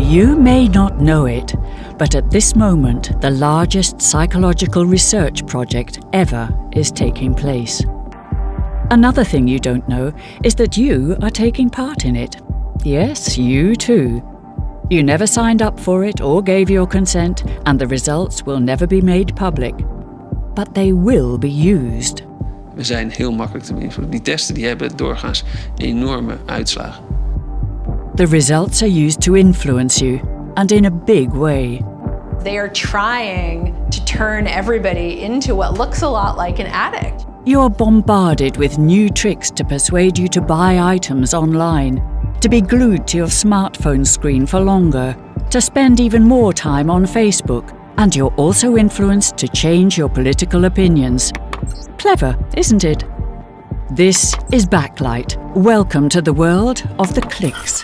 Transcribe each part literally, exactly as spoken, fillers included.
You may not know it, but at this moment, the largest psychological research project ever is taking place. Another thing you don't know is that you are taking part in it. Yes, you too. You never signed up for it or gave your consent, and the results will never be made public. But they will be used. We zijn heel makkelijk te beïnvloeden. Die testen die hebben doorgaans enorme uitslagen. The results are used to influence you, and in a big way. They are trying to turn everybody into what looks a lot like an addict. You're bombarded with new tricks to persuade you to buy items online, to be glued to your smartphone screen for longer, to spend even more time on Facebook, and you're also influenced to change your political opinions. Clever, isn't it? This is Backlight. Welcome to the world of the clicks.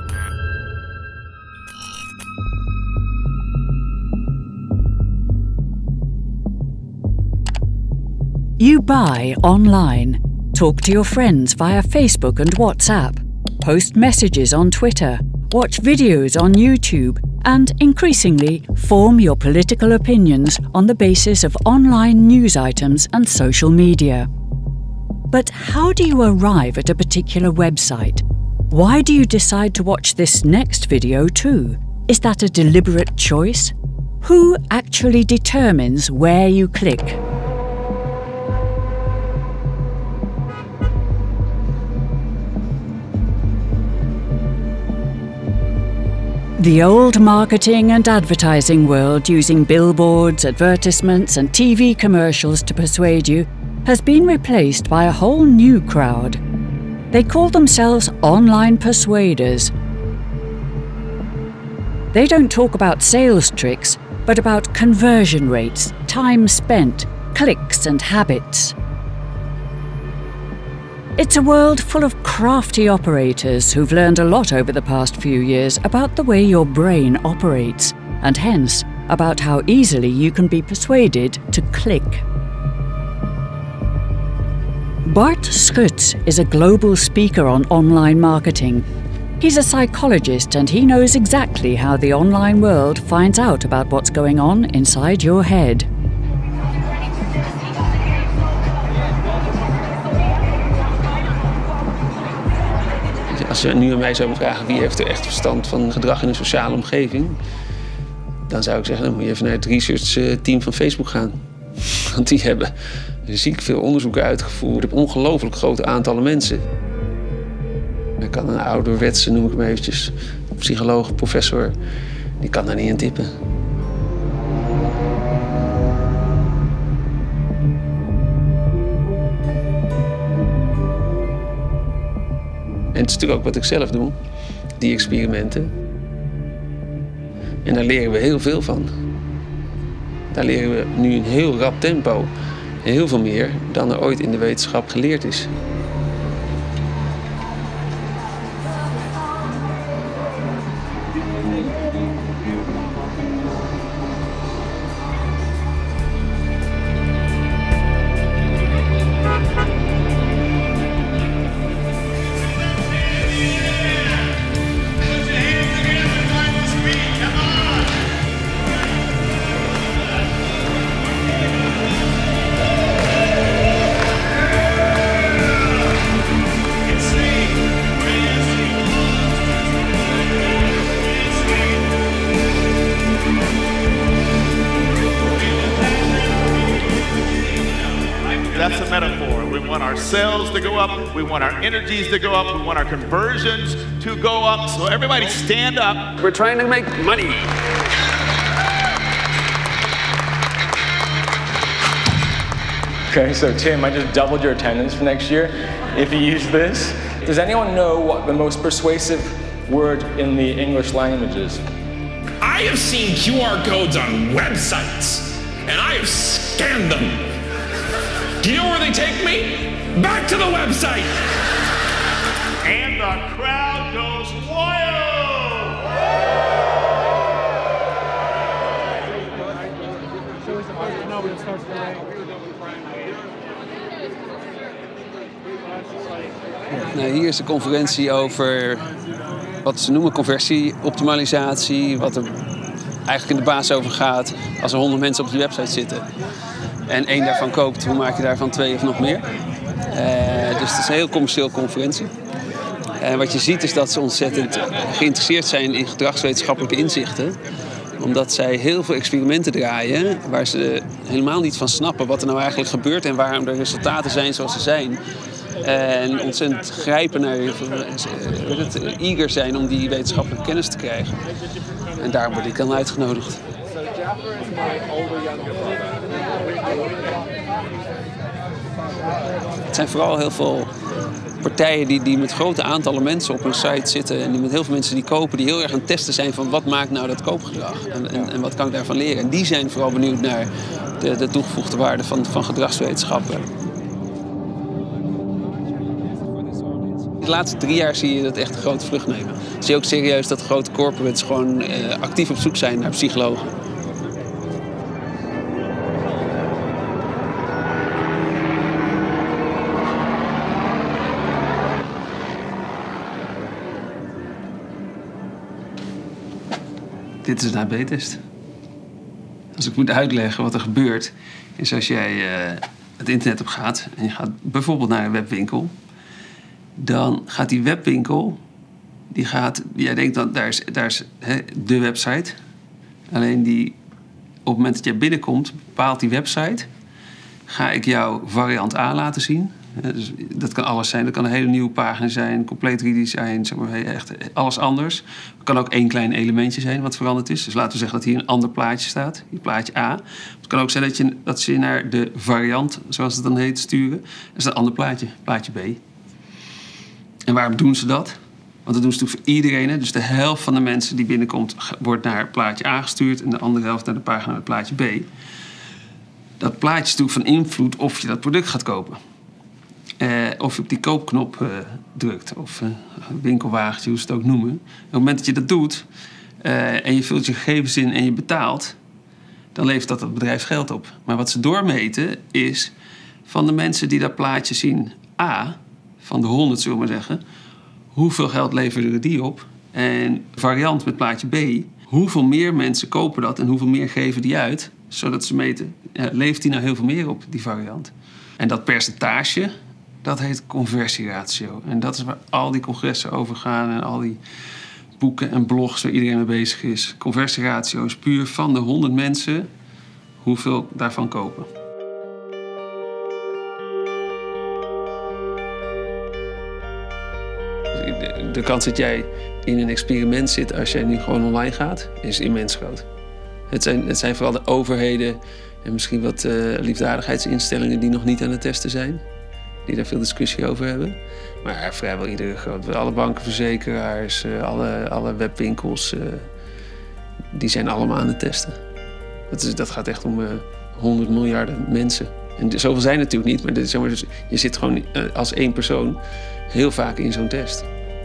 You buy online, talk to your friends via Facebook and WhatsApp, post messages on Twitter, watch videos on YouTube, and increasingly form your political opinions on the basis of online news items and social media. But how do you arrive at a particular website? Why do you decide to watch this next video too? Is that a deliberate choice? Who actually determines where you click? The old marketing and advertising world, using billboards, advertisements and T V commercials to persuade you, has been replaced by a whole new crowd. They call themselves online persuaders. They don't talk about sales tricks, but about conversion rates, time spent, clicks and habits. It's a world full of crafty operators who've learned a lot over the past few years about the way your brain operates, and hence about how easily you can be persuaded to click. Bart Schutz is a global speaker on online marketing. He's a psychologist and he knows exactly how the online world finds out about what's going on inside your head. Als je nu aan mij zou vragen wie heeft er echt verstand van gedrag in een sociale omgeving, dan zou ik zeggen, dan moet je even naar het research-team van Facebook gaan. Want die hebben ziek veel onderzoeken uitgevoerd op ongelooflijk grote aantallen mensen. Ik kan een ouderwetse, noem ik hem eventjes, psycholoog, professor, die kan daar niet in tippen. En het is natuurlijk ook wat ik zelf doe, die experimenten. En daar leren we heel veel van. Daar leren we nu in heel rap tempo heel veel meer dan er ooit in de wetenschap geleerd is. That's a metaphor. We want our sales to go up. We want our energies to go up. We want our conversions to go up. So everybody stand up. We're trying to make money. Okay, so Tim, I just doubled your attendance for next year if you use this. Does anyone know what the most persuasive word in the English language is? I have seen Q R codes on websites, and I have scanned them. Do you know where they take me? Back to the website! And the crowd goes wild! Nou, hier is de conferentie over wat ze noemen conversieoptimalisatie, wat er eigenlijk in de basis over gaat als er honderd mensen op die website zitten en één daarvan koopt, hoe maak je daarvan twee of nog meer? Uh, dus het is een heel commercieel conferentie. En wat je ziet is dat ze ontzettend geïnteresseerd zijn in gedragswetenschappelijke inzichten. Omdat zij heel veel experimenten draaien waar ze helemaal niet van snappen wat er nou eigenlijk gebeurt en waarom de resultaten zijn zoals ze zijn. En ontzettend grijpen naar, het, eager zijn om die wetenschappelijke kennis te krijgen. En daarom word ik dan uitgenodigd. Het zijn vooral heel veel partijen die, die met grote aantallen mensen op hun site zitten en die met heel veel mensen die kopen, die heel erg aan het testen zijn van wat maakt nou dat koopgedrag en, en, en wat kan ik daarvan leren. En die zijn vooral benieuwd naar de, de toegevoegde waarde van, van gedragswetenschappen. De laatste drie jaar zie je dat echt een grote vlucht nemen. Zie je ook serieus dat grote corporates gewoon uh, actief op zoek zijn naar psychologen. Dit is een A B-test. Als ik moet uitleggen wat er gebeurt, is als jij uh, het internet op gaat en je gaat bijvoorbeeld naar een webwinkel, dan gaat die webwinkel, die gaat, jij denkt dat daar is, daar is hè, de website. Alleen die, op het moment dat jij binnenkomt, bepaalt die website, ga ik jou variant A laten zien. Dus dat kan alles zijn. Dat kan een hele nieuwe pagina zijn, compleet redesign, zeg maar, echt alles anders. Het kan ook één klein elementje zijn wat veranderd is. Dus laten we zeggen dat hier een ander plaatje staat, hier plaatje A. Het kan ook zijn dat, je, dat ze je naar de variant, zoals het dan heet, sturen. Dat is een ander plaatje, plaatje B. En waarom doen ze dat? Want dat doen ze natuurlijk voor iedereen. Hè? Dus de helft van de mensen die binnenkomt wordt naar plaatje A gestuurd en de andere helft naar de pagina met plaatje B. Dat plaatje is natuurlijk van invloed of je dat product gaat kopen. Uh, of je op die koopknop uh, drukt. Of uh, winkelwagentje, hoe ze het ook noemen. Op het moment dat je dat doet uh, en je vult je gegevens in en je betaalt, dan levert dat het bedrijf geld op. Maar wat ze doormeten is van de mensen die dat plaatje zien A, van de honderd zullen we maar zeggen, hoeveel geld leveren die op? En variant met plaatje B, hoeveel meer mensen kopen dat en hoeveel meer geven die uit, zodat ze meten, ja, levert die nou heel veel meer op, die variant? En dat percentage, dat heet conversieratio. En dat is waar al die congressen over gaan en al die boeken en blogs waar iedereen mee bezig is. Conversieratio is puur van de honderd mensen hoeveel daarvan kopen. De, de kans dat jij in een experiment zit als jij nu gewoon online gaat, is immens groot. Het zijn, het zijn vooral de overheden en misschien wat uh, liefdadigheidsinstellingen die nog niet aan het testen zijn. Die daar veel discussie over hebben. Maar vrijwel iedere grote, alle banken, verzekeraars, uh, alle, alle webwinkels, uh, die zijn allemaal aan het testen. Dat, is, dat gaat echt om uh, honderd miljarden mensen. En zoveel zijn natuurlijk niet, maar, dit, zeg maar dus, je zit gewoon uh, als één persoon heel vaak in zo'n test.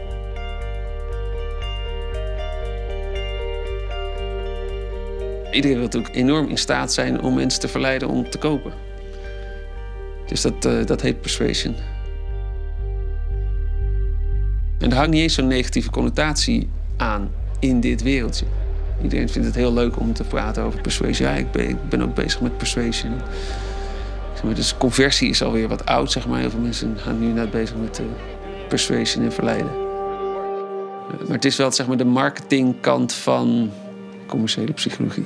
Iedereen wil natuurlijk enorm in staat zijn om mensen te verleiden om te kopen. Dus dat, uh, dat heet persuasion. En er hangt niet eens zo'n negatieve connotatie aan in dit wereldje. Iedereen vindt het heel leuk om te praten over persuasion. Ja, ik ben, ik ben ook bezig met persuasion. Zeg maar, dus conversie is alweer wat oud, zeg maar. Heel veel mensen gaan nu net bezig met uh, persuasion en verleiden. Uh, maar het is wel, zeg maar, de marketingkant van commerciële psychologie.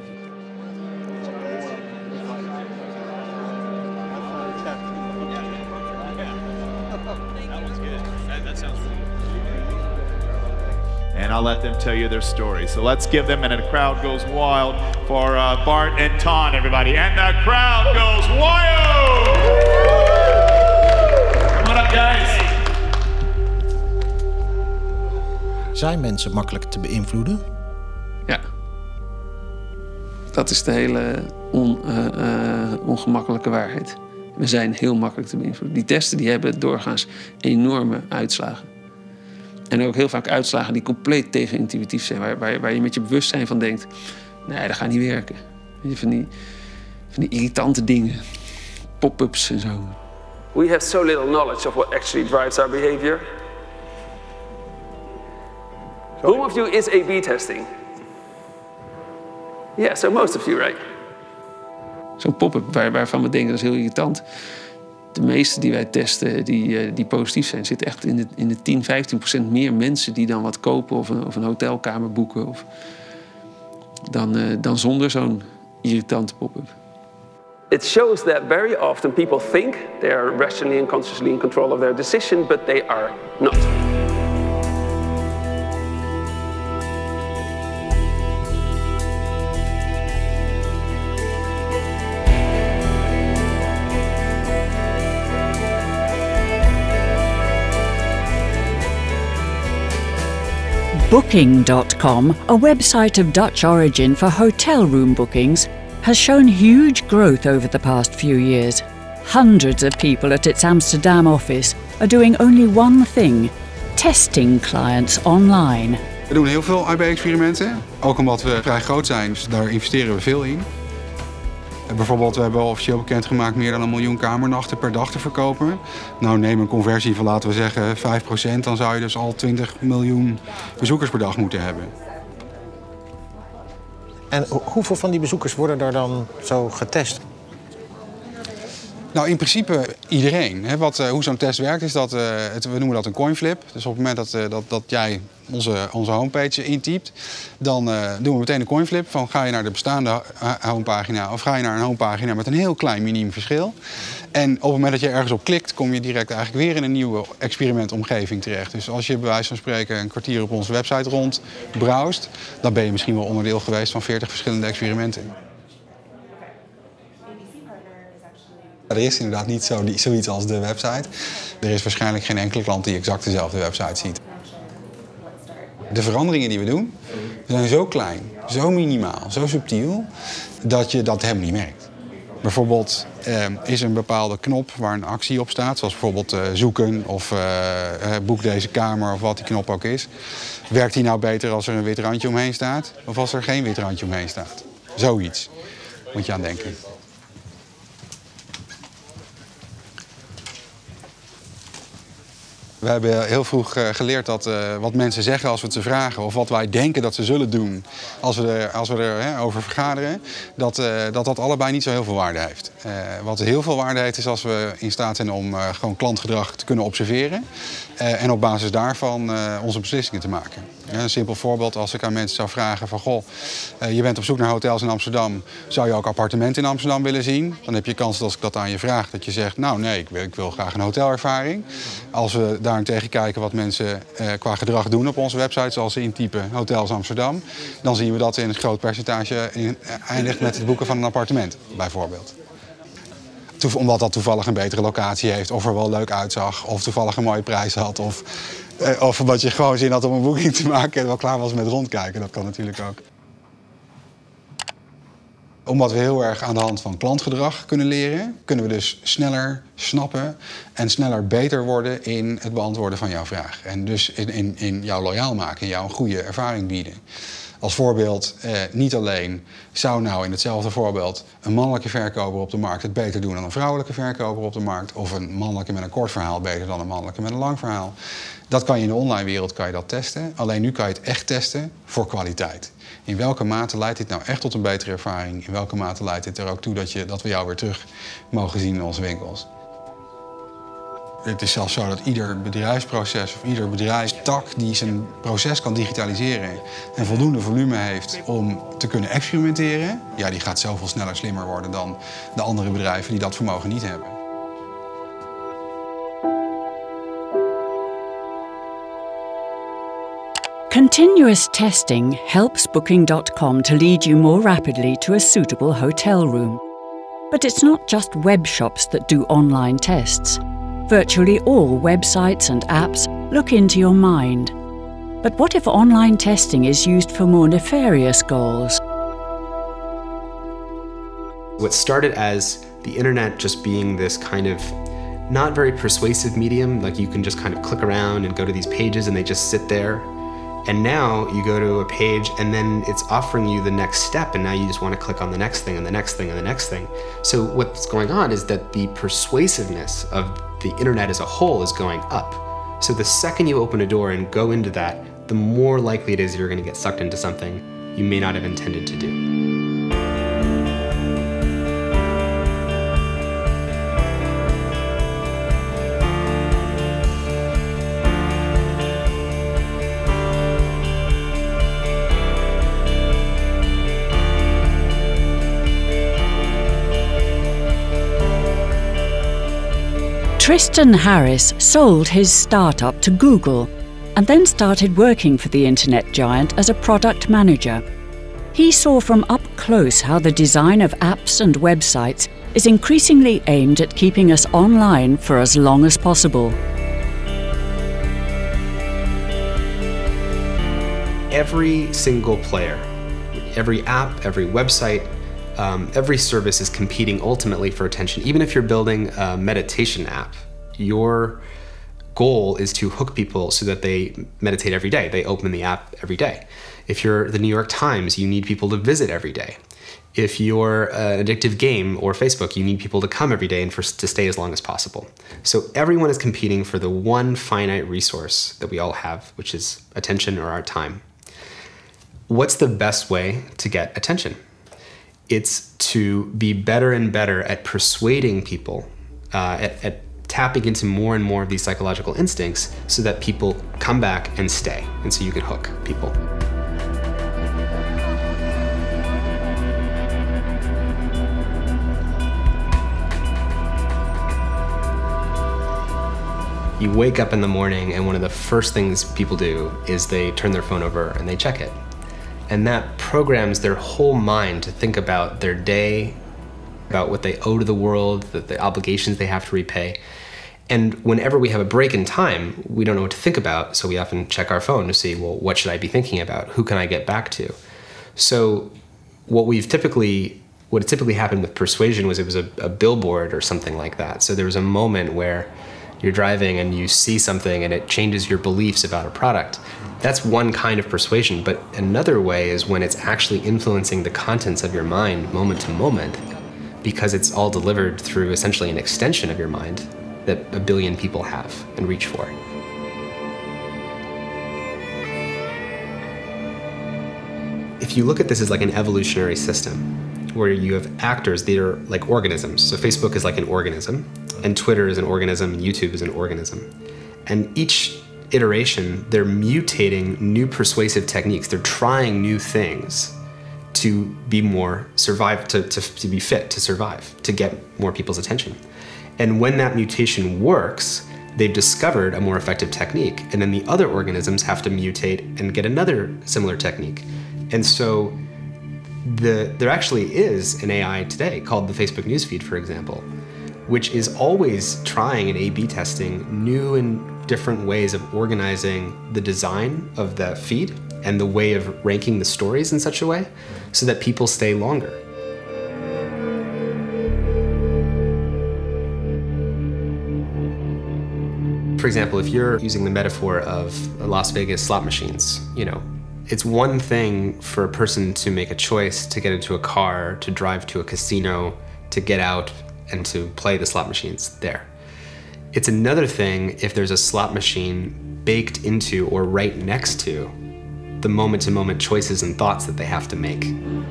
And I'll let them tell you their story. So let's give them, and the crowd goes wild for uh, Bart and Ton, everybody. And the crowd goes wild! Come on up, guys. Zijn mensen makkelijk te beïnvloeden? Ja. Dat is de hele on, uh, uh, ongemakkelijke waarheid. We zijn heel makkelijk te beïnvloeden. Die testen die hebben doorgaans enorme uitslagen. En ook heel vaak uitslagen die compleet tegenintuïtief zijn. Waar, waar, waar je met je bewustzijn van denkt, nee, dat gaat niet werken. Weet je, van die, van die irritante dingen. Pop-ups en zo. We have so little knowledge of what actually drives our behavior. Whom of you is A B testing? Yeah, so most of you, right? Zo'n pop-up waar, waarvan we denken dat is heel irritant. De meeste die wij testen die, die positief zijn, zitten echt in de, in de tien, vijftien procent meer mensen die dan wat kopen of een, of een hotelkamer boeken of dan, uh, dan zonder zo'n irritante pop-up. It shows that very often people think they are rationally and consciously in control of their decision, but they are not. Booking dot com, a website of Dutch origin for hotel room bookings, has shown huge growth over the past few years. Hundreds of people at its Amsterdam office are doing only one thing: testing clients online. We doen heel veel I B-experimenten, ook omdat we vrij groot zijn, dus daar investeren we veel in. Bijvoorbeeld, we hebben officieel bekendgemaakt meer dan een miljoen kamernachten per dag te verkopen. Nou, neem een conversie van, laten we zeggen, vijf procent, dan zou je dus al twintig miljoen bezoekers per dag moeten hebben. En hoeveel van die bezoekers worden er dan zo getest? Nou, in principe iedereen. Wat, uh, hoe zo'n test werkt is dat, uh, het, we noemen dat een coinflip. Dus op het moment dat, uh, dat, dat jij onze, onze homepage intypt, dan uh, doen we meteen een coinflip van ga je naar de bestaande homepagina of ga je naar een homepagina met een heel klein miniem verschil. En op het moment dat je ergens op klikt, kom je direct eigenlijk weer in een nieuwe experimentomgeving terecht. Dus als je bij wijze van spreken een kwartier op onze website rond browst, dan ben je misschien wel onderdeel geweest van veertig verschillende experimenten. Er is inderdaad niet zo, zoiets als de website. Er is waarschijnlijk geen enkele klant die exact dezelfde website ziet. De veranderingen die we doen zijn zo klein, zo minimaal, zo subtiel, dat je dat helemaal niet merkt. Bijvoorbeeld eh, is er een bepaalde knop waar een actie op staat, zoals bijvoorbeeld uh, zoeken of uh, boek deze kamer of wat die knop ook is. Werkt die nou beter als er een wit randje omheen staat of als er geen wit randje omheen staat? Zoiets moet je aan denken. We hebben heel vroeg geleerd dat uh, wat mensen zeggen als we het ze vragen, of wat wij denken dat ze zullen doen als we er, als we er hè, over vergaderen, dat, uh, dat dat allebei niet zo heel veel waarde heeft. Uh, wat heel veel waarde heeft is als we in staat zijn om uh, gewoon klantgedrag te kunnen observeren uh, en op basis daarvan uh, onze beslissingen te maken. Ja, een simpel voorbeeld, als ik aan mensen zou vragen van goh, uh, je bent op zoek naar hotels in Amsterdam, zou je ook appartementen in Amsterdam willen zien? Dan heb je kans dat als ik dat aan je vraag, dat je zegt nou nee, ik wil, ik wil graag een hotelervaring. Als we daarentegen kijken wat mensen uh, qua gedrag doen op onze website, zoals ze intypen hotels Amsterdam, dan zien we dat in een groot percentage in, uh, eindigt met het boeken van een appartement, bijvoorbeeld. Omdat dat toevallig een betere locatie heeft, of er wel leuk uitzag, of toevallig een mooie prijs had, of, uh, of omdat je gewoon zin had om een boeking te maken en wel klaar was met rondkijken. Dat kan natuurlijk ook. Omdat we heel erg aan de hand van klantgedrag kunnen leren, kunnen we dus sneller snappen en sneller beter worden in het beantwoorden van jouw vraag. En dus in, in, in jou loyaal maken, in jou een goede ervaring bieden. Als voorbeeld, eh, niet alleen zou nou in hetzelfde voorbeeld een mannelijke verkoper op de markt het beter doen dan een vrouwelijke verkoper op de markt, of een mannelijke met een kort verhaal beter dan een mannelijke met een lang verhaal. Dat kan je in de online wereld kan je dat testen, alleen nu kan je het echt testen voor kwaliteit. In welke mate leidt dit nou echt tot een betere ervaring? In welke mate leidt dit er ook toe dat, je, dat we jou weer terug mogen zien in onze winkels? Het is zelfs zo dat ieder bedrijfsproces of ieder bedrijfstak die zijn proces kan digitaliseren en voldoende volume heeft om te kunnen experimenteren, ja, die gaat zoveel sneller slimmer worden dan de andere bedrijven die dat vermogen niet hebben. Continuous testing helps Booking dot com to lead you more rapidly to a suitable hotel room. But it's not just web shops that do online tests. Virtually all websites and apps look into your mind. But what if online testing is used for more nefarious goals? What started as the internet just being this kind of not very persuasive medium, like you can just kind of click around and go to these pages and they just sit there. And now you go to a page and then it's offering you the next step, and now you just want to click on the next thing and the next thing and the next thing. So what's going on is that the persuasiveness of the internet as a whole is going up. So the second you open a door and go into that the more likely it is you're going to get sucked into something you may not have intended to do. Tristan Harris sold his startup to Google and then started working for the internet giant as a product manager. He saw from up close how the design of apps and websites is increasingly aimed at keeping us online for as long as possible. Every single player, every app, every website, Um, every service is competing ultimately for attention. Even if you're building a meditation app, your goal is to hook people so that they meditate every day. They open the app every day. If you're the New York Times, you need people to visit every day. If you're an addictive game or Facebook, you need people to come every day and for, to stay as long as possible. So everyone is competing for the one finite resource that we all have, which is attention or our time. What's the best way to get attention? It's to be better and better at persuading people, uh, at, at tapping into more and more of these psychological instincts so that people come back and stay, and so you can hook people. You wake up in the morning and one of the first things people do is they turn their phone over and they check it. And that programs their whole mind to think about their day, about what they owe to the world, the, the obligations they have to repay. And whenever we have a break in time, we don't know what to think about, so we often check our phone to see, well, what should I be thinking about? Who can I get back to? So what we've typically, what typically happened with persuasion was it was a, a billboard or something like that. So there was a moment where you're driving and you see something and it changes your beliefs about a product. That's one kind of persuasion, but another way is when it's actually influencing the contents of your mind moment to moment, because it's all delivered through essentially an extension of your mind that a billion people have and reach for. If you look at this as like an evolutionary system, where you have actors that are like organisms. So Facebook is like an organism, and Twitter is an organism, and YouTube is an organism. And each iteration, they're mutating new persuasive techniques. They're trying new things to be more survive, to, to, to be fit to survive, to get more people's attention. And when that mutation works, they've discovered a more effective technique. And then the other organisms have to mutate and get another similar technique. And so the, there actually is an A I today called the Facebook newsfeed, for example, which is always trying and A B testing new and different ways of organizing the design of the feed and the way of ranking the stories in such a way so that people stay longer. For example, if you're using the metaphor of Las Vegas slot machines, you know, it's one thing for a person to make a choice to get into a car, to drive to a casino, to get out and to play the slot machines there. It's another thing if there's a slot machine baked into or right next to the moment-to-moment choices and thoughts that they have to make.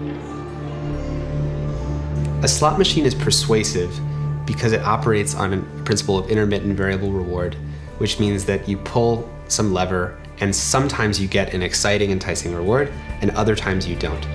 A slot machine is persuasive because it operates on a principle of intermittent variable reward, which means that you pull some lever and sometimes you get an exciting, enticing reward, and other times you don't.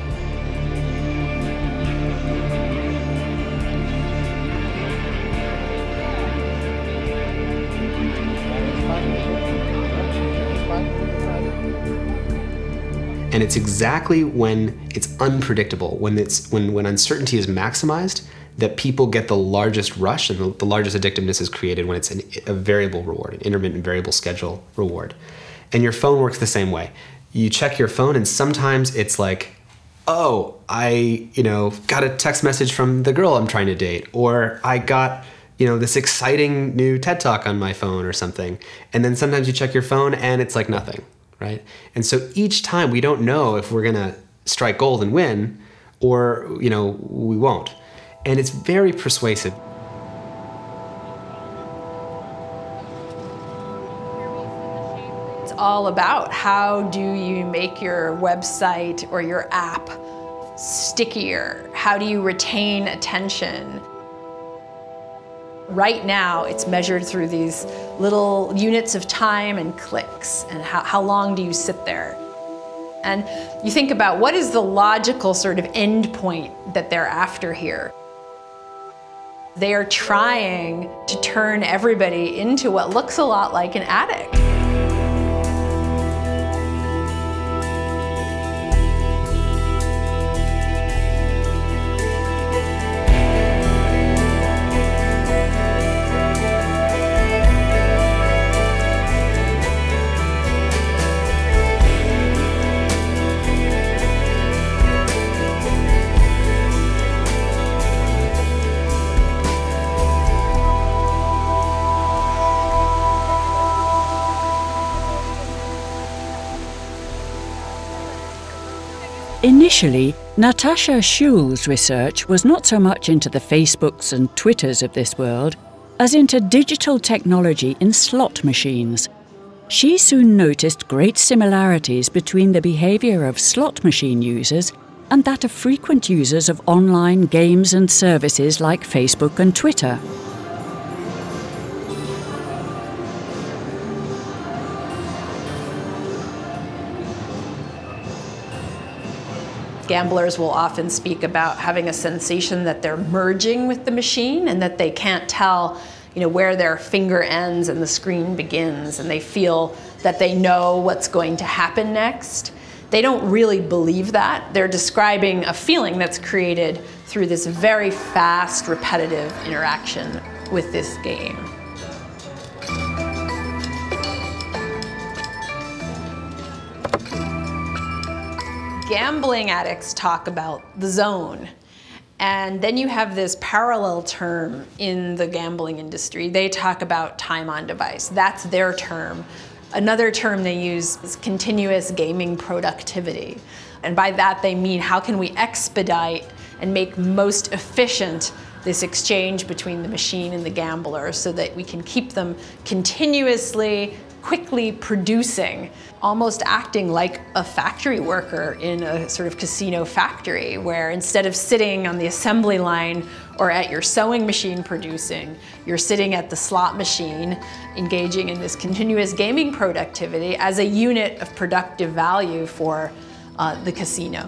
And it's exactly when it's unpredictable, when it's when, when uncertainty is maximized, that people get the largest rush and the, the largest addictiveness is created when it's an, a variable reward, an intermittent variable schedule reward. And your phone works the same way. You check your phone and sometimes it's like, oh, I, you know, got a text message from the girl I'm trying to date, or I got, you know, this exciting new TED Talk on my phone or something. And then sometimes you check your phone and it's like nothing, right? And so each time we don't know if we're gonna strike gold and win, or, you know, we won't. And it's very persuasive. It's all about. How do you make your website or your app stickier? How do you retain attention? Right now, it's measured through these little units of time and clicks, and how, how long do you sit there? And you think about what is the logical sort of end point that they're after here. They are trying to turn everybody into what looks a lot like an addict. Initially, Natasha Schull's research was not so much into the Facebooks and Twitters of this world as into digital technology in slot machines. She soon noticed great similarities between the behaviour of slot machine users and that of frequent users of online games and services like Facebook and Twitter. Gamblers will often speak about having a sensation that they're merging with the machine and that they can't tell, you know, where their finger ends and the screen begins, and they feel that they know what's going to happen next. They don't really believe that. They're describing a feeling that's created through this very fast, repetitive interaction with this game. Gambling addicts talk about the zone. And then you have this parallel term in the gambling industry. They talk about time on device. That's their term. Another term they use is continuous gaming productivity. And by that they mean how can we expedite and make most efficient this exchange between the machine and the gambler so that we can keep them continuously, quickly producing, almost acting like a factory worker in a sort of casino factory, where instead of sitting on the assembly line or at your sewing machine producing, you're sitting at the slot machine engaging in this continuous gaming productivity as a unit of productive value for uh, the casino.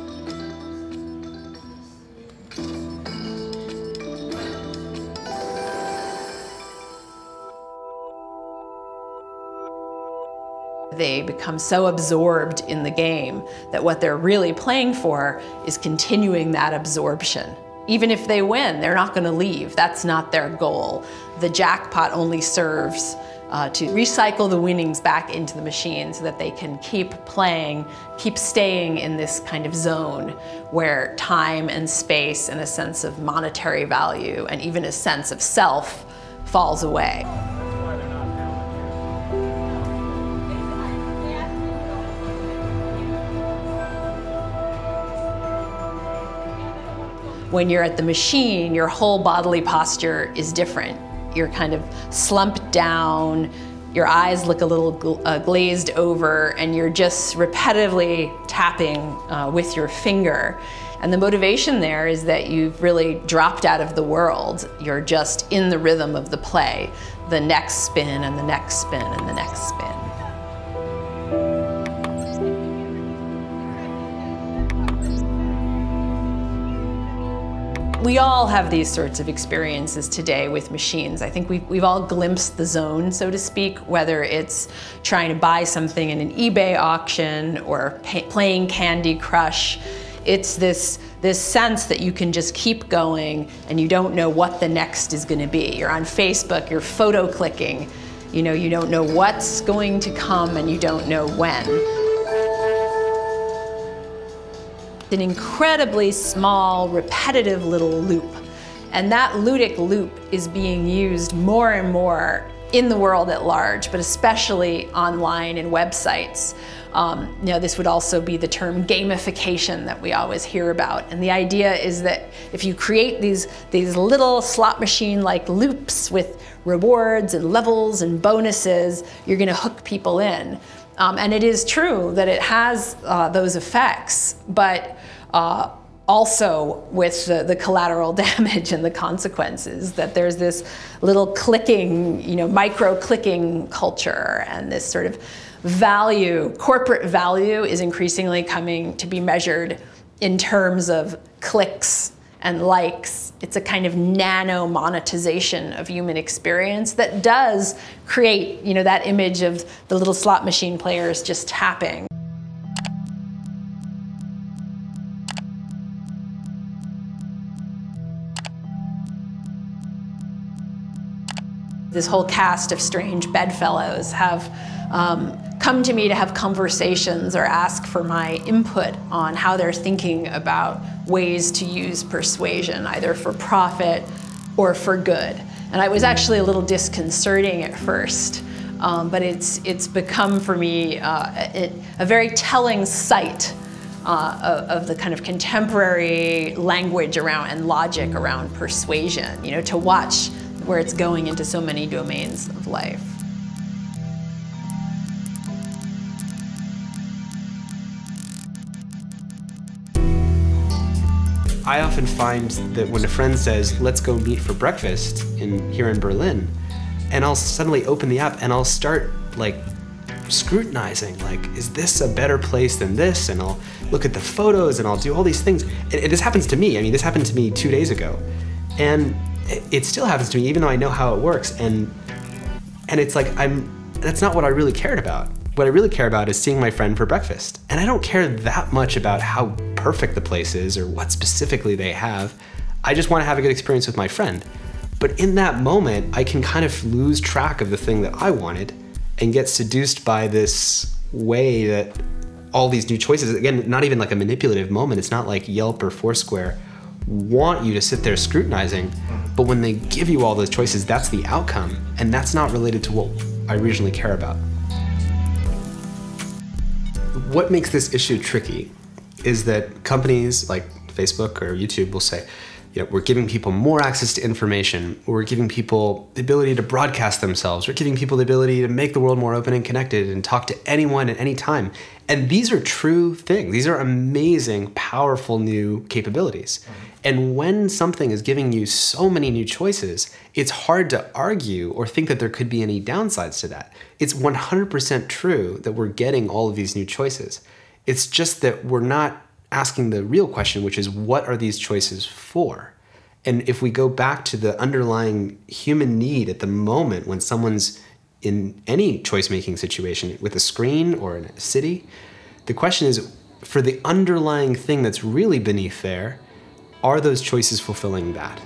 They become so absorbed in the game that what they're really playing for is continuing that absorption. Even if they win, they're not going to leave. That's not their goal. The jackpot only serves uh, to recycle the winnings back into the machine so that they can keep playing, keep staying in this kind of zone where time and space and a sense of monetary value and even a sense of self falls away. When you're at the machine, your whole bodily posture is different. You're kind of slumped down, your eyes look a little gl uh, glazed over, and you're just repetitively tapping uh, with your finger. And the motivation there is that you've really dropped out of the world. You're just in the rhythm of the play, the next spin and the next spin and the next spin. We all have these sorts of experiences today with machines. I think we've, we've all glimpsed the zone, so to speak, whether it's trying to buy something in an eBay auction or pay, playing Candy Crush. It's this, this sense that you can just keep going and you don't know what the next is going to be. You're on Facebook, you're photo clicking, you know, you don't know what's going to come and you don't know when. An incredibly small, repetitive little loop. And that ludic loop is being used more and more in the world at large, but especially online and websites. Um, you know, this would also be the term gamification that we always hear about. And the idea is that if you create these, these little slot machine-like loops with rewards and levels and bonuses, you're gonna hook people in. Um, and it is true that it has uh, those effects, but uh, also with the, the collateral damage and the consequences, that there's this little clicking, you know, micro clicking culture, and this sort of value, corporate value is increasingly coming to be measured in terms of clicks and likes. It's a kind of nano monetization of human experience that does create, you know, that image of the little slot machine players just tapping. This whole cast of strange bedfellows have um, come to me to have conversations or ask for my input on how they're thinking about ways to use persuasion, either for profit or for good. And it was actually a little disconcerting at first, um, but it's, it's become for me uh, it, a very telling sight uh, of, of the kind of contemporary language around and logic around persuasion, you know, to watch where it's going into so many domains of life. I often find that when a friend says, let's go meet for breakfast in here in Berlin, and I'll suddenly open the app and I'll start like scrutinizing, like, is this a better place than this? And I'll look at the photos and I'll do all these things. And, and this happens to me. I mean, this happened to me two days ago. And it, it still happens to me, even though I know how it works. And, and it's like, I'm, that's not what I really cared about. What I really care about is seeing my friend for breakfast. And I don't care that much about how perfect the place is or what specifically they have. I just want to have a good experience with my friend. But in that moment, I can kind of lose track of the thing that I wanted and get seduced by this way that all these new choices, again, not even like a manipulative moment. It's not like Yelp or Foursquare want you to sit there scrutinizing, but when they give you all those choices, that's the outcome. And that's not related to what I originally care about. What makes this issue tricky is that companies like Facebook or YouTube will say, you know, we're giving people more access to information, we're giving people the ability to broadcast themselves, we're giving people the ability to make the world more open and connected and talk to anyone at any time. And these are true things. These are amazing, powerful new capabilities. Mm-hmm. And when something is giving you so many new choices, it's hard to argue or think that there could be any downsides to that. It's one hundred percent true that we're getting all of these new choices. It's just that we're not asking the real question, which is, what are these choices for? And if we go back to the underlying human need at the moment when someone's in any choice-making situation with a screen or in a city, the question is, for the underlying thing that's really beneath there, are those choices fulfilling that?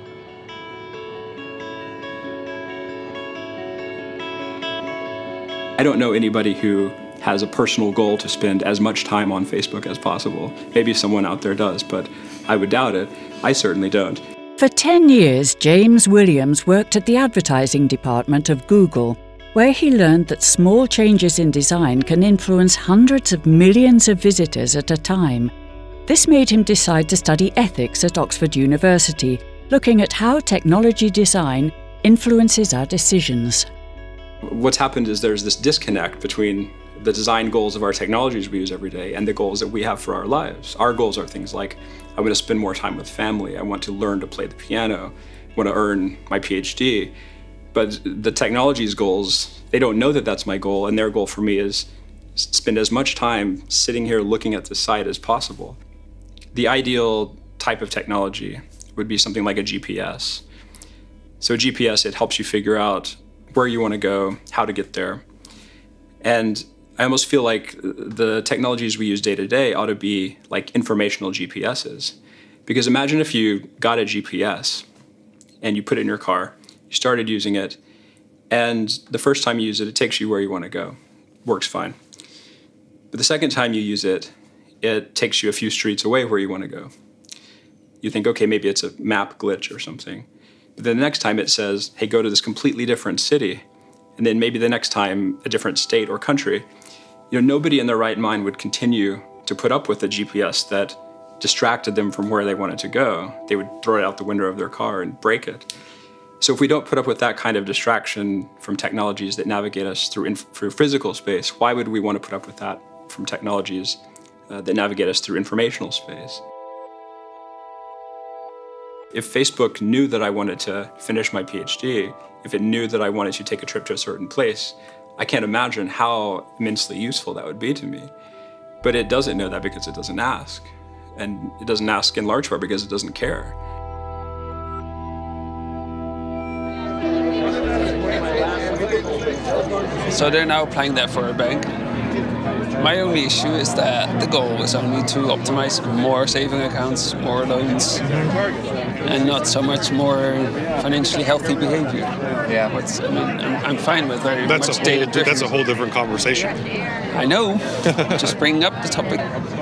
I don't know anybody who has a personal goal to spend as much time on Facebook as possible. Maybe someone out there does, but I would doubt it. I certainly don't. For ten years, James Williams worked at the advertising department of Google, where he learned that small changes in design can influence hundreds of millions of visitors at a time. This made him decide to study ethics at Oxford University, looking at how technology design influences our decisions. What's happened is there's this disconnect between the design goals of our technologies we use every day and the goals that we have for our lives. Our goals are things like, I want to spend more time with family, I want to learn to play the piano, I want to earn my PhD. But the technology's goals, they don't know that that's my goal, and their goal for me is spend as much time sitting here looking at the site as possible. The ideal type of technology would be something like a G P S. So a G P S, it helps you figure out where you want to go, how to get there. And I almost feel like the technologies we use day to day ought to be like informational G P S's. Because imagine if you got a G P S and you put it in your car, you started using it, and the first time you use it, it takes you where you want to go. Works fine. But the second time you use it, it takes you a few streets away where you want to go. You think, okay, maybe it's a map glitch or something. But then the next time it says, hey, go to this completely different city. And then maybe the next time a different state or country. You know, nobody in their right mind would continue to put up with a G P S that distracted them from where they wanted to go. They would throw it out the window of their car and break it. So if we don't put up with that kind of distraction from technologies that navigate us through, inf through physical space, why would we want to put up with that from technologies uh, that navigate us through informational space? If Facebook knew that I wanted to finish my PhD, if it knew that I wanted to take a trip to a certain place, I can't imagine how immensely useful that would be to me. But it doesn't know that because it doesn't ask. And it doesn't ask in large part because it doesn't care. So they're now applying that for a bank. My only issue is that the goal is only to optimize more saving accounts, more loans, and not so much more financially healthy behavior. Yeah, What's, I mean, I'm, I'm fine with very that's much a whole, data-driven. That's a whole different conversation. I know, just bringing up the topic.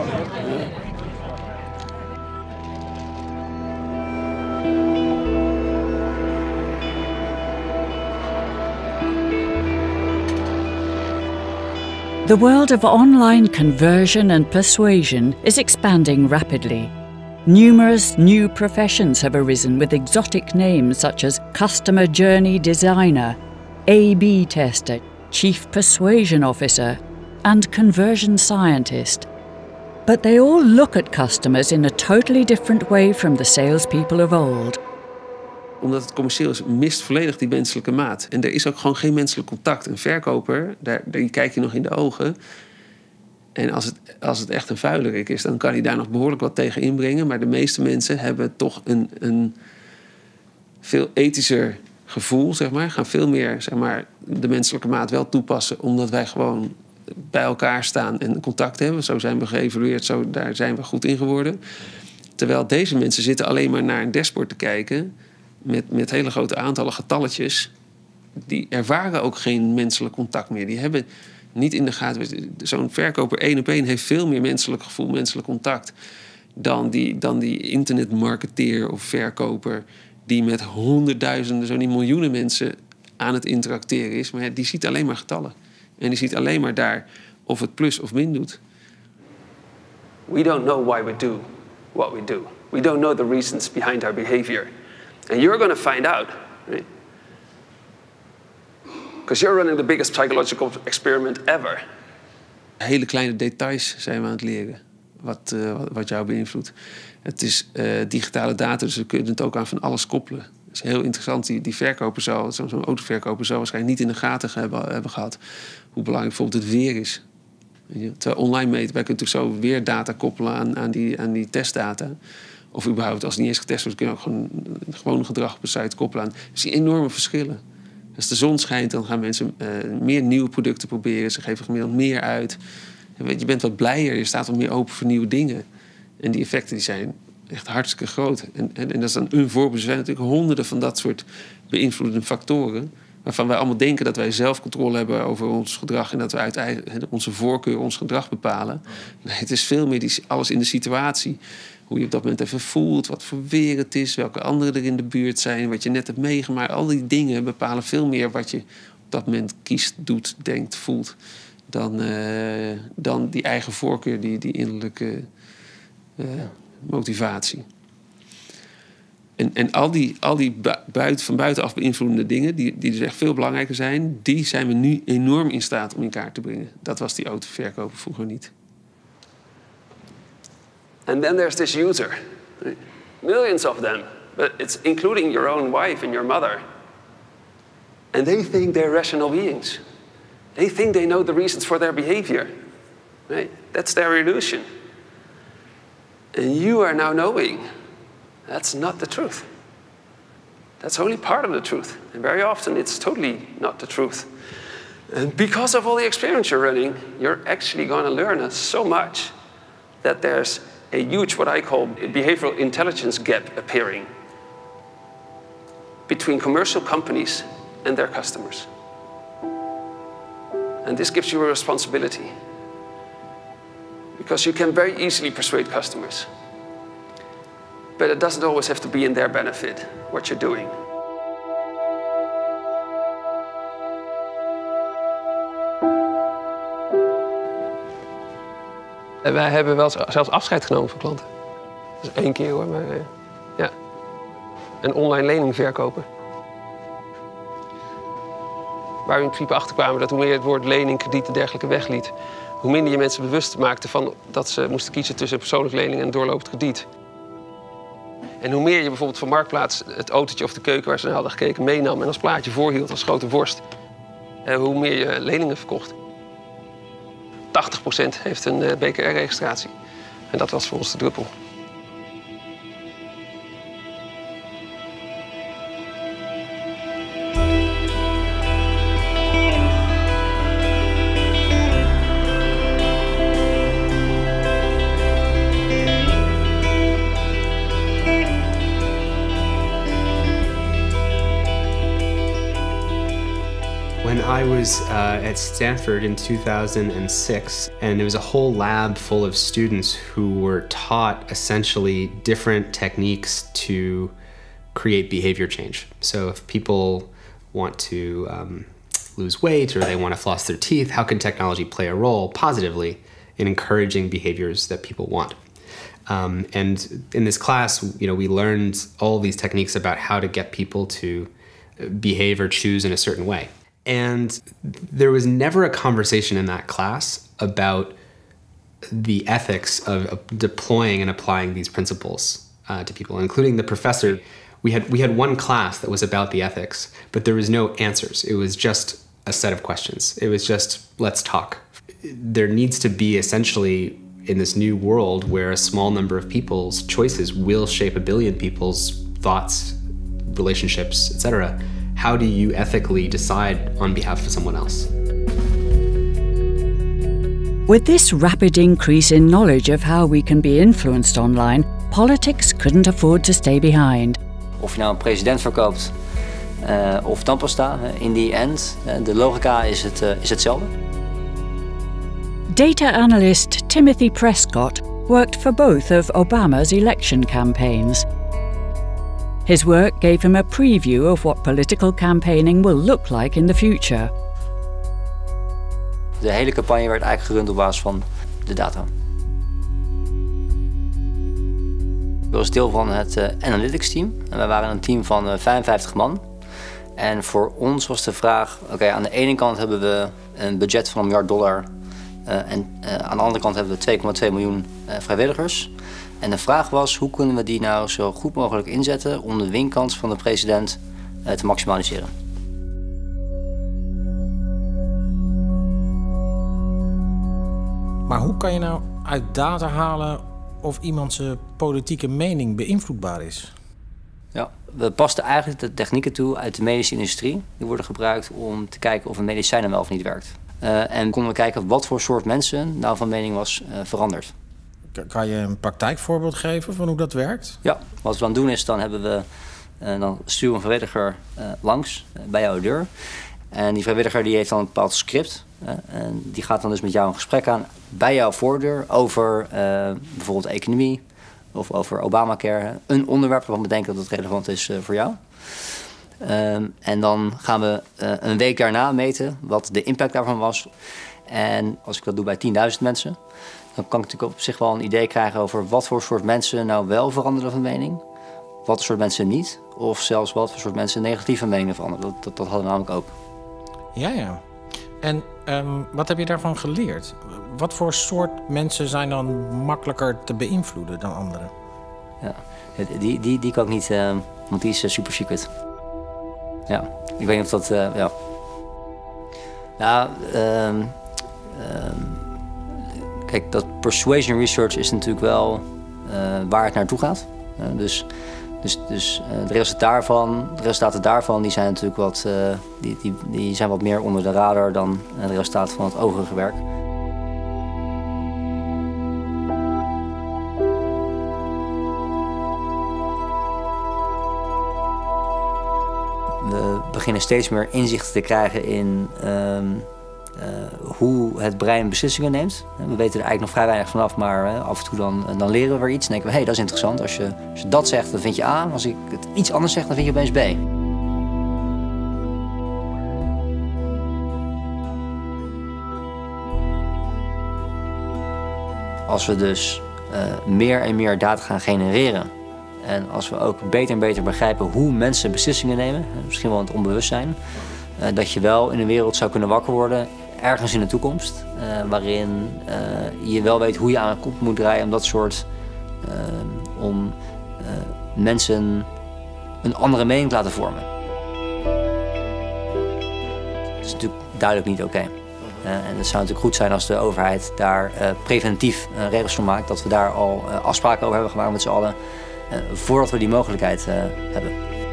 The world of online conversion and persuasion is expanding rapidly. Numerous new professions have arisen with exotic names such as customer journey designer, A B tester, chief persuasion officer, and conversion scientist. But they all look at customers in a totally different way from the salespeople of old. Omdat het commercieel is, mist volledig die menselijke maat. En er is ook gewoon geen menselijk contact. Een verkoper, daar, die kijk je nog in de ogen. En als het, als het echt een vuilerik is, dan kan hij daar nog behoorlijk wat tegen inbrengen. Maar de meeste mensen hebben toch een, een veel ethischer gevoel, zeg maar. Gaan veel meer, zeg maar, de menselijke maat wel toepassen. Omdat wij gewoon bij elkaar staan en contact hebben. Zo zijn we geëvalueerd, zo, daar zijn we goed in geworden. Terwijl deze mensen zitten alleen maar naar een dashboard te kijken met, met hele grote aantallen getalletjes. Die ervaren ook geen menselijk contact meer. Die hebben niet in de gaten. Zo'n verkoper één op één heeft veel meer menselijk gevoel, menselijk contact dan die, dan die internetmarketeer of verkoper die met honderdduizenden, zo niet miljoenen mensen aan het interacteren is. Maar die ziet alleen maar getallen. En die ziet alleen maar daar of het plus of min doet. We don't know why we do what we do. We don't know the reasons behind our behavior. And you're going to find out, right? Because you're running the biggest psychological experiment ever. Hele kleine details zijn we aan het leren, wat, uh, wat jou beïnvloedt. Het is uh, digitale data, dus we kunnen het ook aan van alles koppelen. Dat is heel interessant. Die, die verkoper zal, zo'n zo autoverkoper zal waarschijnlijk niet in de gaten hebben, hebben gehad hoe belangrijk bijvoorbeeld het weer is. Terwijl online meten, wij kunnen natuurlijk zo weerdata koppelen aan, aan, die, aan die testdata. Of überhaupt, als het niet eens getest wordt, kun je ook gewoon gewoon gedrag op een site koppelen aan. Dus die enorme verschillen. Als de zon schijnt, dan gaan mensen uh, meer nieuwe producten proberen. Ze geven gemiddeld meer uit. Je bent wat blijer, je staat wat meer open voor nieuwe dingen. En die effecten die zijn echt hartstikke groot. En, en, en dat is dan een voorbeeld. Er zijn natuurlijk honderden van dat soort beïnvloedende factoren, waarvan wij allemaal denken dat wij zelfcontrole hebben over ons gedrag en dat we uit eigen, onze voorkeur ons gedrag bepalen. Nee, het is veel meer die, alles in de situatie. Hoe je op dat moment even voelt, wat voor weer het is, welke anderen er in de buurt zijn, wat je net hebt meegemaakt. Al die dingen bepalen veel meer wat je op dat moment kiest, doet, denkt, voelt, dan, uh, dan die eigen voorkeur, die, die innerlijke uh, motivatie. En, en al die, al die buiten, van buitenaf beïnvloedende dingen, die, die dus echt veel belangrijker zijn, die zijn we nu enorm in staat om in kaart te brengen. Dat was die autoverkoper vroeger niet. And then there's this user. Millions of them, but it's including your own wife and your mother. And they think they're rational beings. They think they know the reasons for their behavior. Right? That's their illusion. And you are now knowing that's not the truth. That's only part of the truth. And very often it's totally not the truth. And because of all the experience you're running, you're actually going to learn so much that there's a huge, what I call, behavioral intelligence gap appearing between commercial companies and their customers. And this gives you a responsibility, because you can very easily persuade customers. But it doesn't always have to be in their benefit, what you're doing. En wij hebben wel zelfs afscheid genomen van klanten. Dat is één keer hoor, maar uh, ja. Een online lening verkopen. Waar we in principe achter kwamen dat hoe meer je het woord lening, krediet en dergelijke wegliet, hoe minder je mensen bewust maakte van dat ze moesten kiezen tussen een persoonlijke lening en een doorlopend krediet. En hoe meer je bijvoorbeeld van Marktplaats het autootje of de keuken waar ze naar hadden gekeken meenam en als plaatje voorhield als grote worst, hoe meer je leningen verkocht. tachtig procent heeft een B K R-registratie. En dat was voor ons de druppel. I was uh, at Stanford in two thousand six, and it was a whole lab full of students who were taught essentially different techniques to create behavior change. So if people want to um, lose weight or they want to floss their teeth, how can technology play a role positively in encouraging behaviors that people want? Um, and in this class, you know, we learned all these techniques about how to get people to behave or choose in a certain way. And there was never a conversation in that class about the ethics of, of deploying and applying these principles uh, to people, including the professor. We had, we had one class that was about the ethics, but there was no answers. It was just a set of questions. It was just, let's talk. There needs to be essentially, in this new world where a small number of people's choices will shape a billion people's thoughts, relationships, et cetera, how do you ethically decide on behalf of someone else? With this rapid increase in knowledge of how we can be influenced online, politics couldn't afford to stay behind. Of je nou een president verkoopt uh, of tandpasta, in the end, uh, de logica is, het, uh, is hetzelfde. Data analyst Timothy Prescott worked for both of Obama's election campaigns. His work gave him a preview of what political campaigning will look like in the future. De hele campagne werd eigenlijk gerund op basis van de data. Ik was deel van het uh, analytics team. En wij waren een team van uh, vijfenvijftig man. En voor ons was de vraag, oké, okay, aan de ene kant hebben we een budget van een miljard dollar. Uh, en uh, aan de andere kant hebben we twee komma twee miljoen uh, vrijwilligers. En de vraag was, hoe kunnen we die nou zo goed mogelijk inzetten om de winkans van de president uh, te maximaliseren. Maar hoe kan je nou uit data halen of iemand zijn politieke mening beïnvloedbaar is? Ja, we pasten eigenlijk de technieken toe uit de medische industrie. Die worden gebruikt om te kijken of een medicijn dan wel of niet werkt. Uh, en konden we kijken wat voor soort mensen nou van mening was uh, veranderd. Kan je een praktijkvoorbeeld geven van hoe dat werkt? Ja, wat we dan doen is, dan hebben we, uh, dan sturen we een vrijwilliger uh, langs uh, bij jouw deur. En die vrijwilliger die heeft dan een bepaald script. Uh, en die gaat dan dus met jou een gesprek aan bij jouw voordeur over uh, bijvoorbeeld economie of over Obamacare. Een onderwerp waarvan we denken dat het relevant is uh, voor jou. Um, en dan gaan we uh, een week daarna meten wat de impact daarvan was. En als ik dat doe bij tienduizend mensen, dan kan ik natuurlijk op zich wel een idee krijgen over wat voor soort mensen nou wel veranderen van mening, wat voor soort mensen niet, of zelfs wat voor soort mensen negatieve meningen veranderen. Dat, dat, dat hadden we namelijk ook. Ja, ja. En um, wat heb je daarvan geleerd? Wat voor soort mensen zijn dan makkelijker te beïnvloeden dan anderen? Ja, die, die, die kan ik niet, uh, want die is uh, super secret. Ja, ik weet niet of dat, uh, ja. Ja, um, um, kijk, dat persuasion research is natuurlijk wel uh, waar het naartoe gaat. Uh, dus dus, dus uh, de, resultaten daarvan, de resultaten daarvan die zijn natuurlijk wat, uh, die, die, die zijn wat meer onder de radar dan uh, de resultaten van het overige werk. We beginnen steeds meer inzicht te krijgen in um, uh, hoe het brein beslissingen neemt. We weten er eigenlijk nog vrij weinig vanaf, maar uh, af en toe dan, dan leren we weer iets. Dan denken we, hé, hey, dat is interessant. Als je, als je dat zegt, dan vind je A. Als ik het iets anders zeg, dan vind je opeens B. Als we dus uh, meer en meer data gaan genereren, en als we ook beter en beter begrijpen hoe mensen beslissingen nemen, misschien wel in het onbewustzijn, uh, dat je wel in een wereld zou kunnen wakker worden, ergens in de toekomst, uh, waarin uh, je wel weet hoe je aan een kop moet draaien om dat soort, uh, om uh, mensen een andere mening te laten vormen. Dat is natuurlijk duidelijk niet oké. Okay. Uh, en het zou natuurlijk goed zijn als de overheid daar uh, preventief uh, regels voor maakt, dat we daar al uh, afspraken over hebben gemaakt met z'n allen, uh, voordat we die mogelijkheid uh, hebben.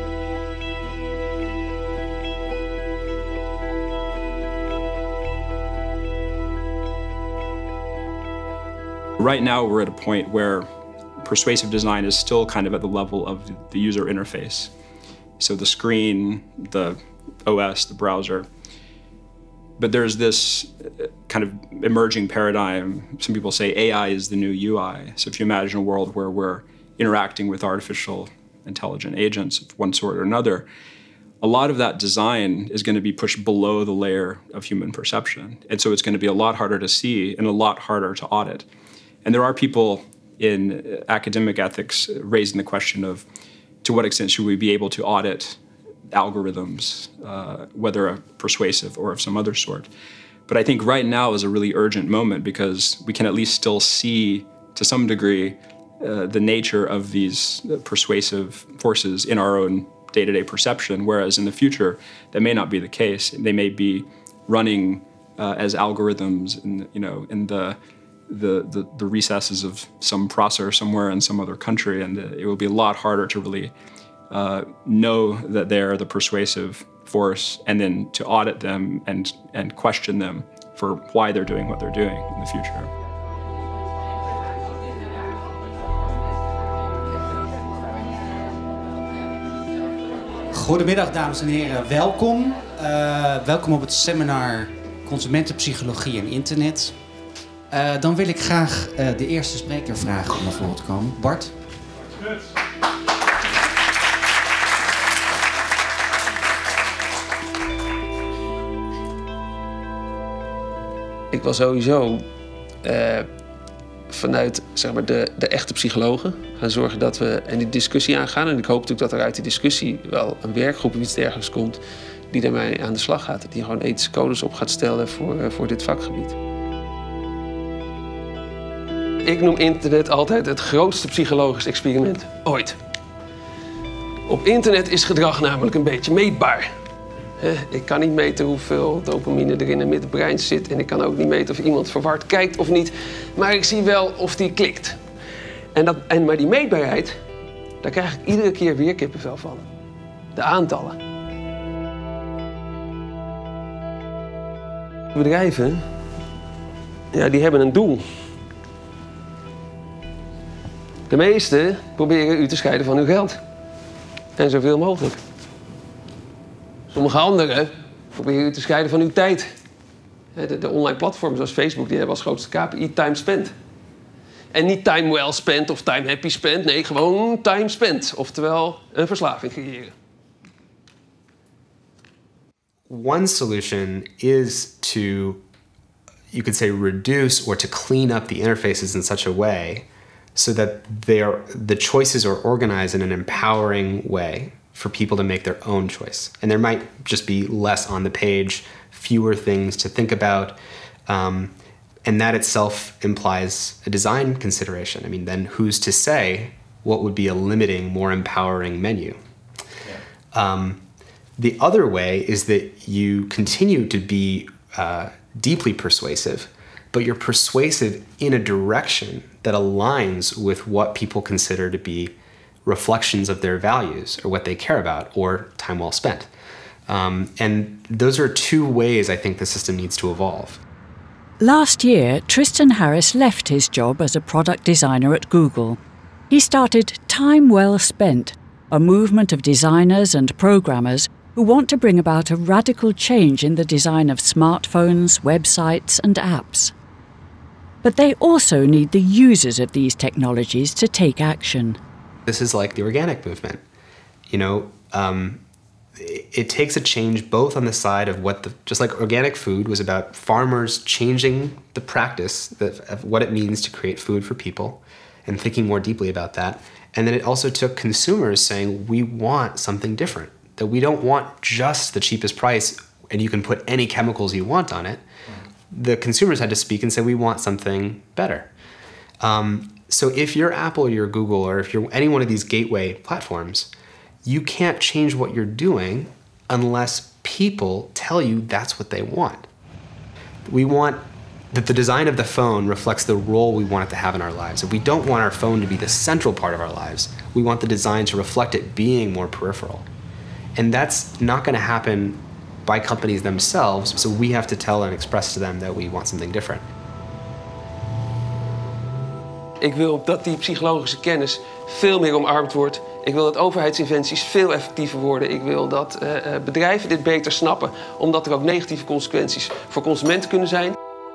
Right now we're at a point where persuasive design is still kind of at the level of the user interface. So the screen, the O S, the browser. But there's this kind of emerging paradigm. Some people say A I is the new U I. So if you imagine a world where we're interacting with artificial intelligent agents of one sort or another, a lot of that design is going to be pushed below the layer of human perception. And so it's going to be a lot harder to see and a lot harder to audit. And there are people in academic ethics raising the question of, to what extent should we be able to audit algorithms, uh, whether persuasive or of some other sort. But I think right now is a really urgent moment because we can at least still see, to some degree, uh, the nature of these persuasive forces in our own day-to-day perception, whereas in the future, that may not be the case. They may be running uh, as algorithms in, you know, in the The, the, the recesses of some processor somewhere in some other country, and it will be a lot harder to really uh, know that they're the persuasive force and then to audit them and, and question them for why they're doing what they're doing in the future. Goedemiddag dames en heren, welkom. Uh, welkom op het seminar Consumentenpsychologie en Internet. Uh, dan wil ik graag uh, de eerste spreker vragen om naar voren te komen. Bart. Ik wil sowieso uh, vanuit zeg maar, de, de echte psychologen gaan zorgen dat we en die discussie aangaan. En ik hoop natuurlijk dat er uit die discussie wel een werkgroep of iets dergelijks komt die daarmee aan de slag gaat. Die gewoon ethische codes op gaat stellen voor, uh, voor dit vakgebied. Ik noem internet altijd het grootste psychologisch experiment ooit. Op internet is gedrag namelijk een beetje meetbaar. Ik kan niet meten hoeveel dopamine er in het middenbrein zit en ik kan ook niet meten of iemand verward kijkt of niet. Maar ik zie wel of die klikt. En dat, en, maar die meetbaarheid, daar krijg ik iedere keer weer kippenvel van. De aantallen. Bedrijven, ja, die hebben een doel. De meesten proberen u te scheiden van uw geld. En zoveel mogelijk. Sommige anderen proberen u te scheiden van uw tijd. De, de online platforms zoals Facebook die hebben als grootste K P I time spent. En niet time well spent of time happy spent. Nee, gewoon time spent. Oftewel een verslaving creëren. One solution is to, you could say, reduce or to clean up the interfaces in such a way so that they are, the choices are organized in an empowering way for people to make their own choice. And there might just be less on the page, fewer things to think about, um, and that itself implies a design consideration. I mean, then who's to say what would be a limiting, more empowering menu? Yeah. Um, the other way is that you continue to be uh, deeply persuasive, but you're persuasive in a direction that aligns with what people consider to be reflections of their values or what they care about or time well spent. Um, and those are two ways I think the system needs to evolve. Last year, Tristan Harris left his job as a product designer at Google. He started Time Well Spent, a movement of designers and programmers who want to bring about a radical change in the design of smartphones, websites and apps. But they also need the users of these technologies to take action. This is like the organic movement. You know, um, it, it takes a change both on the side of what the, just like organic food was about farmers changing the practice that, of what it means to create food for people and thinking more deeply about that. And then it also took consumers saying, we want something different, that we don't want just the cheapest price and you can put any chemicals you want on it, the consumers had to speak and say, we want something better. Um, so if you're Apple or you're Google or if you're any one of these gateway platforms, you can't change what you're doing unless people tell you that's what they want. We want that the design of the phone reflects the role we want it to have in our lives. If we don't want our phone to be the central part of our lives, we want the design to reflect it being more peripheral. And that's not going to happen by companies themselves, so we have to tell and express to them that we want something different. Ik wil dat die psychologische kennis veel meer omarmd wordt. Ik wil dat overheidsinventies veel effectiever worden. Ik wil dat uh, bedrijven dit beter snappen, omdat er ook negatieve consequenties voor consumenten kunnen zijn.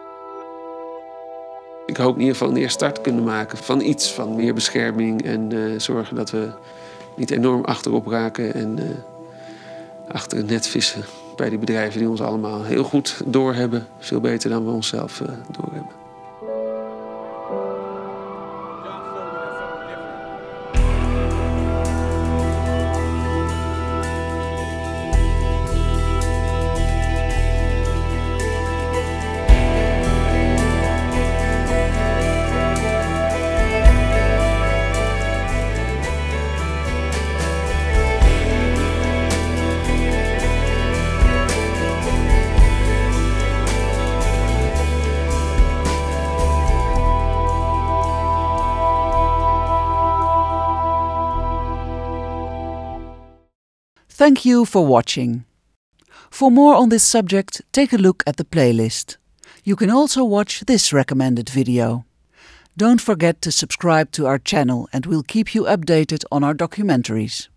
Ik hoop in ieder geval een eerste start kunnen maken van iets van meer bescherming en uh, zorgen dat we niet enorm achterop raken en uh, achter het net vissen bij die bedrijven die ons allemaal heel goed doorhebben. Veel beter dan we onszelf uh, doorhebben. Thank you for watching. For more on this subject, take a look at the playlist. You can also watch this recommended video. Don't forget to subscribe to our channel and we'll keep you updated on our documentaries.